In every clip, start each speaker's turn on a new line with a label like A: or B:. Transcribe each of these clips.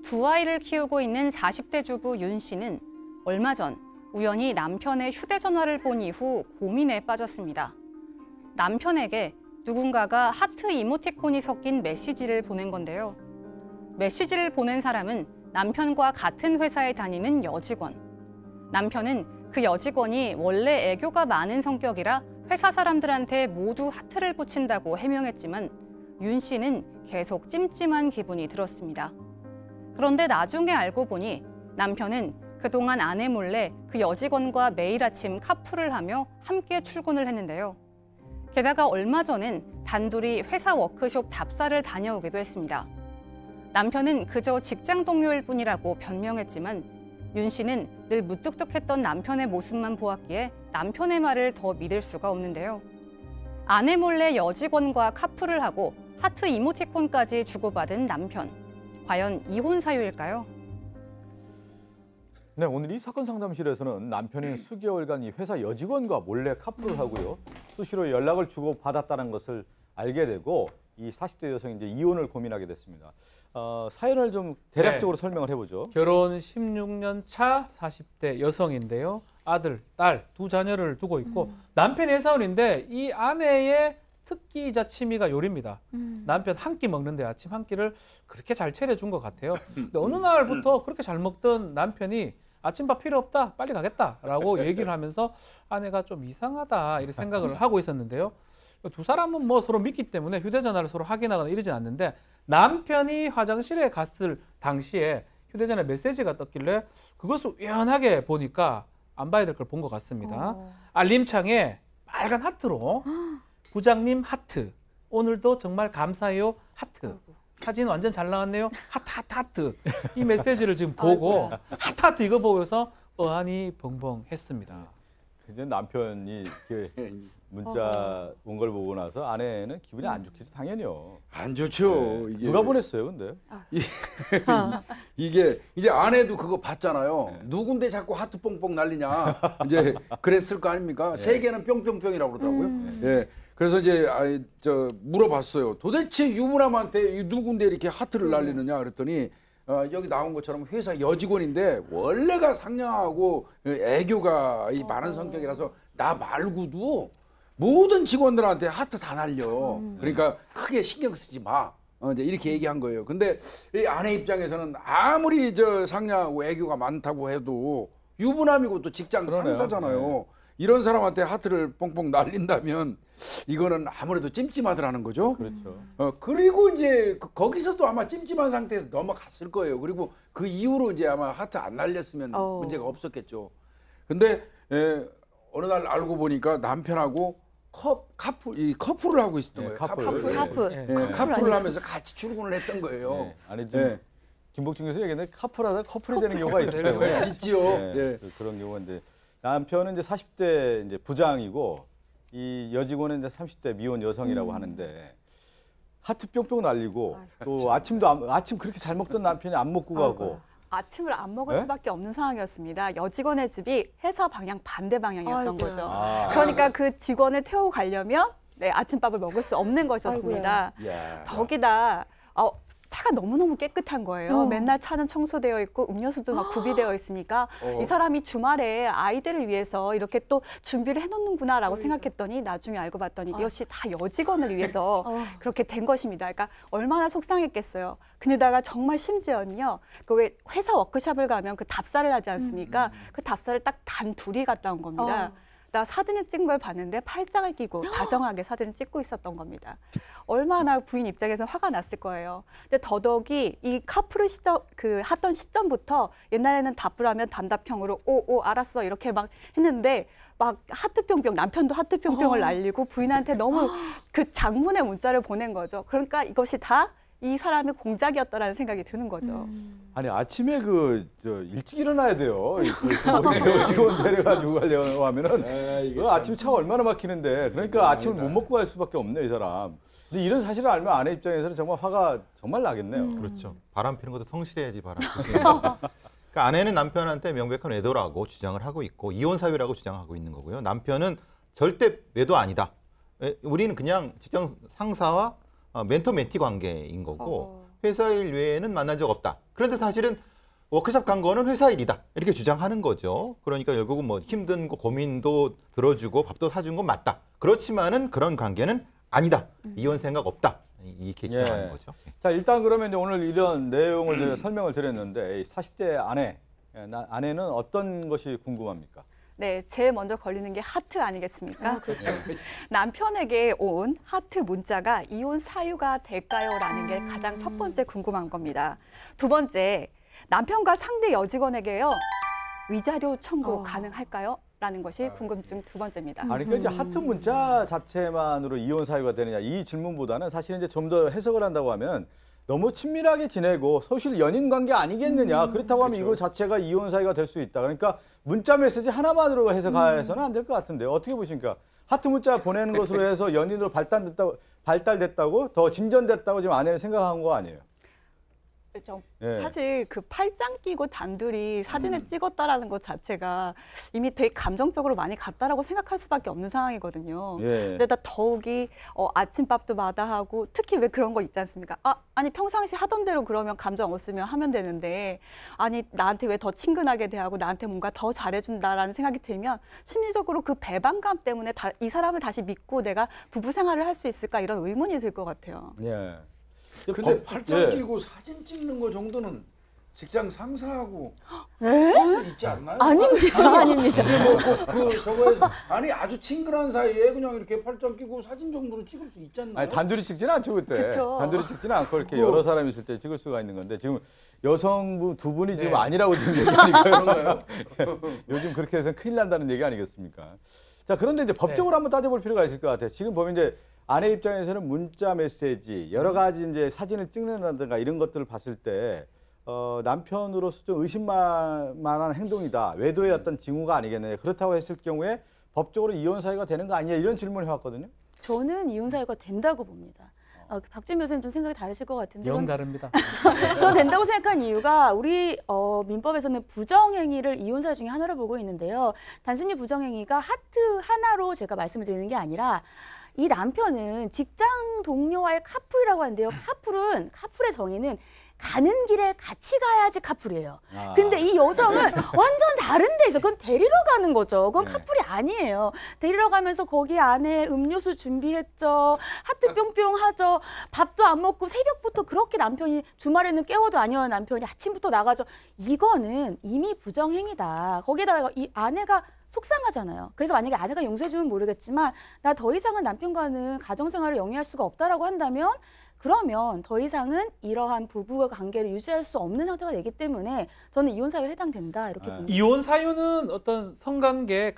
A: 두 아이를 키우고 있는 40대 주부 윤 씨는 얼마 전 우연히 남편의 휴대전화를 본 이후 고민에 빠졌습니다. 남편에게 누군가가 하트 이모티콘이 섞인 메시지를 보낸 건데요. 메시지를 보낸 사람은 남편과 같은 회사에 다니는 여직원. 남편은 그 여직원이 원래 애교가 많은 성격이라 회사 사람들한테 모두 하트를 붙인다고 해명했지만 윤 씨는 계속 찜찜한 기분이 들었습니다. 그런데 나중에 알고 보니 남편은 그동안 아내 몰래 그 여직원과 매일 아침 카풀을 하며 함께 출근을 했는데요. 게다가 얼마 전엔 단둘이 회사 워크숍 답사를 다녀오기도 했습니다. 남편은 그저 직장 동료일 뿐이라고 변명했지만 윤 씨는 늘 무뚝뚝했던 남편의 모습만 보았기에 남편의 말을 더 믿을 수가 없는데요. 아내 몰래 여직원과 카풀을 하고 하트 이모티콘까지 주고받은 남편. 과연 이혼 사유일까요?
B: 네, 오늘 이 사건 상담실에서는 남편이 수개월간 이 회사 여직원과 몰래 카풀을 하고요. 수시로 연락을 주고 받았다는 것을 알게 되고 이 40대 여성이 이제 이혼을 고민하게 됐습니다. 사연을 좀 대략적으로 설명을 해보죠.
C: 결혼 16년 차 40대 여성인데요. 아들, 딸 두 자녀를 두고 있고 남편이 회사원인데 이 아내의 특기이자 취미가 요리입니다. 남편 한 끼 먹는데 아침 한 끼를 그렇게 잘 차려준 것 같아요. 근데 어느 날부터 그렇게 잘 먹던 남편이 아침밥 필요 없다, 빨리 가겠다라고 얘기를 하면서 아내가 좀 이상하다 이렇게 생각을 하고 있었는데요. 두 사람은 뭐 서로 믿기 때문에 휴대전화를 서로 확인하거나 이러진 않는데 남편이 화장실에 갔을 당시에 휴대전화에 메시지가 떴길래 그것을 우연하게 보니까 안 봐야 될 걸 본 것 같습니다. 알림창에 빨간 하트로 부장님 하트, 오늘도 정말 감사해요 하트. 사진 완전 잘 나왔네요. 하트. 이 메시지를 지금 보고 하트 이거 보고서 어안이 벙벙했습니다.
B: 이제 남편이 그 문자 온 걸 보고 나서 아내는 기분이 안 좋겠죠, 당연히요.
D: 안 좋죠.
B: 네.
D: 이게.
B: 누가 보냈어요, 근데?
D: 이게 이제 아내도 그거 봤잖아요. 누군데 자꾸 하트 뽕뽕 날리냐. 이제 그랬을 거 아닙니까? 세 개는 뿅뿅뿅이라고 그러더라고요. 예. 그래서 이제 물어봤어요. 도대체 유부남한테 누군데 이렇게 하트를 날리느냐 그랬더니 여기 나온 것처럼 회사 여직원인데 원래가 상냥하고 애교가 많은 성격이라서 나 말고도 모든 직원들한테 하트 다 날려. 그러니까 크게 신경 쓰지 마. 이제 이렇게 얘기한 거예요. 근데 이 아내 입장에서는 아무리 상냥하고 애교가 많다고 해도 유부남이고 또 직장
B: 그러네요.
D: 상사잖아요.
B: 네.
D: 이런 사람한테 하트를 뽕뽕 날린다면 이거는 아무래도 찜찜하더라는 거죠.
B: 그렇죠.
D: 그리고 이제 거기서도 아마 찜찜한 상태에서 넘어갔을 거예요. 그리고 그 이후로 이제 아마 하트 안 날렸으면 문제가 없었겠죠. 근데 어느 날 알고 보니까 남편하고 커플을 하고 있었던 거예요. 커플을 하면서 같이 출근을 했던 거예요.
B: 네. 아니 좀 김복준 교수 얘기했는데 카풀하다 커플이 되는 경우가 있기 때문에
D: 있지요.
B: 네. 그런 경우인데 남편은 이제 40대 이제 부장이고 이 여직원은 이제 30대 미혼 여성이라고 하는데 하트 뿅뿅 날리고 또 아침 그렇게 잘 먹던 남편이 안 먹고 가고
E: 아침을 안 먹을 수밖에 없는 상황이었습니다. 여직원의 집이 회사 방향 반대 방향이었던 거죠. 그러니까 그 직원을 태우고 가려면 아침밥을 먹을 수 없는 것이었습니다. 더기다 차가 너무너무 깨끗한 거예요. 맨날 차는 청소되어 있고 음료수도 막 구비되어 있으니까 이 사람이 주말에 아이들을 위해서 이렇게 또 준비를 해놓는구나라고 생각했더니 나중에 알고 봤더니 이것이 다 여직원을 위해서 그렇게 된 것입니다. 그러니까 얼마나 속상했겠어요. 근데다가 정말 심지어는요. 그 왜 회사 워크숍을 가면 그 답사를 하지 않습니까? 그 답사를 딱 단 둘이 갔다 온 겁니다. 나 사진을 찍은 걸 봤는데 팔짱을 끼고 다정하게 사진을 찍고 있었던 겁니다. 얼마나 부인 입장에서 화가 났을 거예요. 근데 더더욱이 이 카풀을 하던 시점부터 옛날에는 답을 하면 단답형으로 오 알았어 이렇게 막 했는데 막 하트 뿅뿅 남편도 하트 뿅뿅을 날리고 부인한테 너무 그 장문의 문자를 보낸 거죠. 그러니까 이것이 다 이 사람의 공작이었다라는 생각이 드는 거죠.
B: 아니 아침에 일찍 일어나야 돼요. 여직원 데려가지고 가려고 하면은 아침에 차가 얼마나 막히는데 그러니까 아침을 못 먹고 갈 수밖에 없네 이 사람. 근데 이런 사실을 알면 아내 입장에서는 정말 화가 정말 나겠네요.
F: 그렇죠. 바람 피는 것도 성실해야지 바람 피는 그러니까 아내는 남편한테 명백한 외도라고 주장을 하고 있고 이혼 사유라고 주장하고 있는 거고요. 남편은 절대 외도 아니다. 우리는 그냥 직장 상사와 멘토 멘티 관계인 거고 회사 일 외에는 만난 적 없다. 그런데 사실은 워크숍 간 거는 회사 일이다. 이렇게 주장하는 거죠. 그러니까 결국은 뭐 힘든 거 고민도 들어주고 밥도 사준 건 맞다. 그렇지만은 그런 관계는 아니다. 이혼 생각 없다. 이렇게 주장하는
B: 예.
F: 거죠.
B: 자, 일단 그러면 이제 오늘 이런 내용을 제가 설명을 드렸는데 이 40대 아내는 어떤 것이 궁금합니까?
E: 네, 제일 먼저 걸리는 게 하트 아니겠습니까? 그렇죠. 남편에게 온 하트 문자가 이혼 사유가 될까요? 라는 게 가장 첫 번째 궁금한 겁니다. 두 번째, 남편과 상대 여직원에게요. 위자료 청구 가능할까요? 라는 것이 궁금증 두 번째입니다.
B: 아니, 그러니까 이제 하트 문자 자체만으로 이혼 사유가 되느냐 이 질문보다는 사실 이제 좀 더 해석을 한다고 하면 너무 친밀하게 지내고 소실 연인 관계 아니겠느냐. 그렇다고 하면 이거 자체가 이혼 사유가 될 수 있다. 그러니까 문자 메시지 하나만으로 해석해서는 안 될 것 같은데요. 어떻게 보십니까? 하트 문자 보내는 것으로 해서 연인으로 발달됐다고 더 진전됐다고 지금 아내는 생각한 거 아니에요? 예.
E: 사실 그 팔짱 끼고 단둘이 사진을 찍었다라는 것 자체가 이미 되게 감정적으로 많이 갔다라고 생각할 수밖에 없는 상황이거든요.
B: 예.
E: 근데다 더욱이 아침밥도 마다하고 특히 왜 그런 거 있지 않습니까? 아니 평상시 하던 대로 그러면 감정 없으면 하면 되는데 아니 나한테 왜 더 친근하게 대하고 나한테 뭔가 더 잘해준다라는 생각이 들면 심리적으로 그 배반감 때문에 이 사람을 다시 믿고 내가 부부 생활을 할 수 있을까 이런 의문이 들 것 같아요.
B: 예.
D: 근데 팔짱
B: 예.
D: 끼고 사진 찍는 거 정도는 직장 상사하고 할수 있지 않나요?
E: 아닙니다. 아닙니다.
D: 저거에서 아니 아주 친근한 사이에 그냥 이렇게 팔짱 끼고 사진 정도는 찍을 수 있지 않나요?
B: 아니, 단둘이 찍지는 않죠, 그때.
E: 그쵸.
B: 단둘이 찍지는 않고 이렇게 여러 사람이 있을 때 찍을 수가 있는 건데 지금 여성분 두 분이 지금
C: 네.
B: 아니라고 지금 얘기하니까요.
D: 그런가요?
B: 요즘 그렇게 해서 큰일 난다는 얘기 아니겠습니까? 자, 그런데 이제 법적으로 한번 따져볼 필요가 있을 것 같아요. 지금 보면 이제 아내 입장에서는 문자 메시지, 여러 가지 이제 사진을 찍는다든가 이런 것들을 봤을 때 남편으로서 좀 의심만한 행동이다. 외도의 어떤 징후가 아니겠느냐. 그렇다고 했을 경우에 법적으로 이혼 사유가 되는 거 아니냐 이런 질문을 해왔거든요.
G: 저는 이혼 사유가 된다고 봅니다. 박준 변호사님 좀 생각이 다르실 것 같은데
C: 영 다릅니다.
G: 전 된다고 생각한 이유가 우리 민법에서는 부정행위를 이혼 사유 중에 하나로 보고 있는데요. 단순히 부정행위가 하트 하나로 제가 말씀을 드리는 게 아니라 이 남편은 직장 동료와의 카풀이라고 하는데요. 카풀의 정의는 가는 길에 같이 가야지 카풀이에요. 근데 이 여성은 완전 다른 데 있어. 그건 데리러 가는 거죠. 그건 카풀이 아니에요. 데리러 가면서 거기 안에 음료수 준비했죠. 하트 뿅뿅 하죠. 밥도 안 먹고 새벽부터 그렇게 남편이 주말에는 깨워도 안 일어나는 남편이 아침부터 나가죠. 이거는 이미 부정행위다. 거기다가 이 아내가 속상하잖아요. 그래서 만약에 아내가 용서해주면 모르겠지만 나 더 이상은 남편과는 가정생활을 영위할 수가 없다라고 한다면 그러면 더 이상은 이러한 부부의 관계를 유지할 수 없는 상태가 되기 때문에 저는 이혼 사유에 해당된다 이렇게 봅니다.
C: 이혼 사유는 어떤 성관계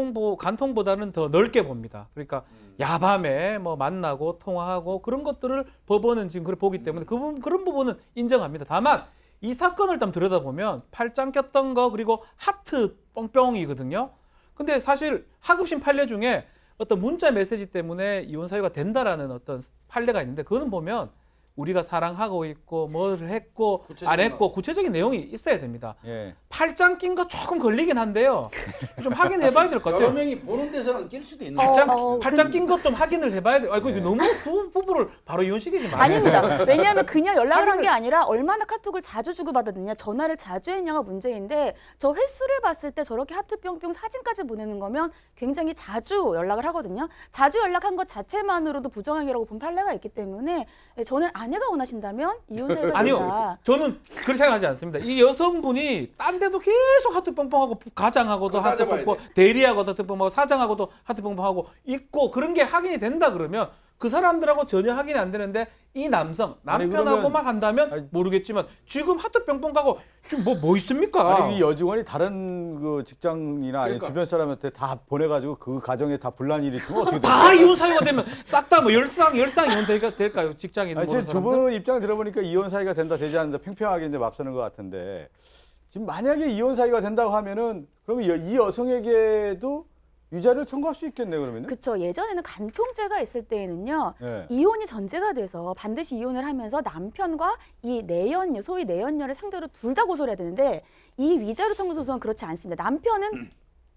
C: 간통보다는 더 넓게 봅니다. 그러니까 야밤에 뭐 만나고 통화하고 그런 것들을 법원은 지금 그렇게 보기 때문에 그런 부분은 인정합니다. 다만 이 사건을 좀 들여다보면 팔짱 꼈던 거 그리고 하트 뻥뻥이거든요. 근데 사실 하급심 판례 중에 어떤 문자 메시지 때문에 이혼 사유가 된다라는 어떤 판례가 있는데 그거는 보면 우리가 사랑하고 있고 뭘 했고 안 했고 구체적인 내용이 있어야 됩니다.
B: 예.
C: 팔짱 낀 거 조금 걸리긴 한데요. 좀 확인해봐야 될 것
D: 여러
C: 같아요.
D: 명이 보는 데서는 낄 수도 있는
C: 팔짱 낀 것 좀 확인을 해봐야 돼요. 아이고 이거 너무 두 부부를 바로 이혼시키지 마세요.
G: 아닙니다. 왜냐하면 그냥 연락을 한 게 아니라 얼마나 카톡을 자주 주고받았느냐, 전화를 자주 했냐가 문제인데 저 횟수를 봤을 때 저렇게 하트 뿅뿅 사진까지 보내는 거면 굉장히 자주 연락을 하거든요. 자주 연락한 것 자체만으로도 부정행위라고 본 판례가 있기 때문에 저는 아내가 원하신다면 이혼 사유가 된다.
C: 아니요. 저는 그렇게 생각하지 않습니다. 이 여성분이 딴 데도 계속 하트 뻥뻥하고 가장하고도 하트 뻥뻥, 대리하고도 하트 뻥뻥하고 사장하고도 하트 뻥뻥하고 있고 그런 게 확인이 된다 그러면 그 사람들하고 전혀 확인이 안 되는데 이 남편하고만 한다면 모르겠지만 지금 하트 뿅뿅 가고 지금 뭐 있습니까?
B: 아니 이 여직원이 다른 그 직장이나 아니 주변 사람한테 다 보내가지고 그 가정에 다 분란이 일으키면 어떻게 될까요?
C: 다 이혼 사유가 되면 싹 다 뭐 열상 이혼 될까요? 직장인
B: 아니,
C: 모르는
B: 지금 두 분 입장 들어보니까 이혼 사유가 된다 되지 않는다 팽팽하게 이제 맞서는 것 같은데 지금 만약에 이혼 사유가 된다고 하면은 그러면 이 여성에게도 위자료를 청구할 수 있겠네요, 그러면은?
G: 그렇죠. 예전에는 간통죄가 있을 때에는요.
B: 네.
G: 이혼이 전제가 돼서 반드시 이혼을 하면서 남편과 이 내연녀, 소위 내연녀를 상대로 둘 다 고소를 해야 되는데 이 위자료 청구 소송은 그렇지 않습니다. 남편은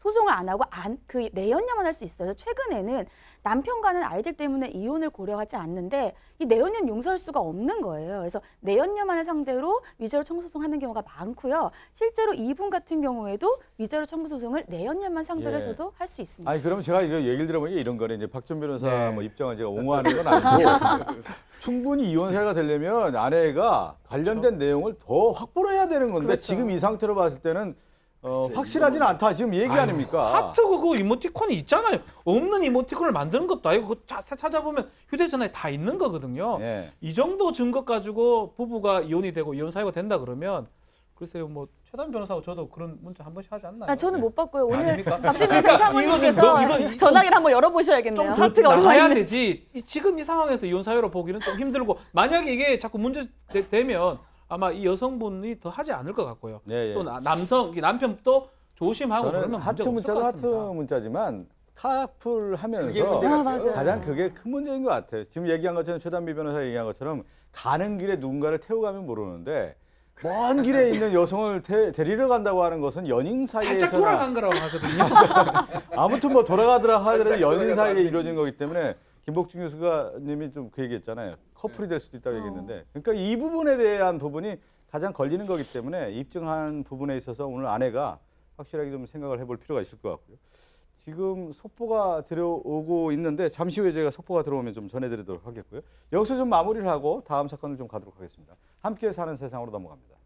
G: 소송을 안 하고 그 내연녀만 할 수 있어요. 최근에는 남편과는 아이들 때문에 이혼을 고려하지 않는데 이 내연녀는 용서할 수가 없는 거예요. 그래서 내연녀만을 상대로 위자료 청구 소송하는 경우가 많고요. 실제로 이분 같은 경우에도 위자료 청구 소송을 내연녀만 상대로 해서도 할 수 있습니다.
B: 아니 그러면 제가 이거 얘기를 들어보니 이런 거네. 이제 박 전 변호사
C: 네.
B: 뭐 입장을 제가 옹호하는 건 아니고 충분히 이혼 사유가 되려면 아내가 관련된 내용을 더 확보를 해야 되는 건데 지금 이 상태로 봤을 때는 확실하지는 않다. 지금 얘기 아닙니까?
C: 하트 그거 이모티콘이 있잖아요. 없는 이모티콘을 만드는 것도 아니고 그거 찾아보면 휴대전화에 다 있는 거거든요.
B: 예.
C: 이 정도 증거 가지고 부부가 이혼이 되고 이혼 사유가 된다 그러면 글쎄요, 뭐 최단 변호사하고 저도 그런 문자 한 번씩 하지 않나요?
G: 아, 저는 못 받고요. 오늘
C: 아닙니까?
G: 박진민
C: 그러니까
G: 사모님께서
C: 이건
G: 전화기를 한번 열어보셔야겠네요.
C: 좀
G: 하트가 얼마나
C: 나야
G: 있는지.
C: 되지. 지금 이 상황에서 이혼 사유로 보기는 좀 힘들고 만약에 이게 자꾸 문제 되면 아마 이 여성분이 더 하지 않을 것 같고요.
B: 예, 예.
C: 또 남편도 조심하고
B: 저는
C: 그러면
B: 하트
C: 문제가 없을
B: 문자도
C: 것
B: 하트
C: 같습니다.
B: 문자지만 카풀 하면서
D: 그게 문제가
G: 아, 맞아요.
B: 가장 그게 큰 문제인 것 같아요. 지금 얘기한 것처럼 최단비 변호사 얘기한 것처럼 가는 길에 누군가를 태우고 가면 모르는데 먼 길에 있는 여성을 데리러 간다고 하는 것은 연인 사이에서
C: 살짝 돌아간 거라고 하거든요.
B: 아무튼 뭐 돌아가더라 하더라도
D: 살짝
B: 연인
D: 돌아가서
B: 사이에
D: 안
B: 이루어진 거기 때문에 김복중 교수님이 좀 그 얘기했잖아요. 커플이 될 수도 있다고 얘기했는데 그러니까 이 부분에 대한 부분이 가장 걸리는 거기 때문에 입증한 부분에 있어서 오늘 아내가 확실하게 좀 생각을 해볼 필요가 있을 것 같고요. 지금 속보가 들어오고 있는데 잠시 후에 제가 속보가 들어오면 좀 전해드리도록 하겠고요. 여기서 좀 마무리를 하고 다음 사건을 좀 가도록 하겠습니다. 함께 사는 세상으로 넘어갑니다.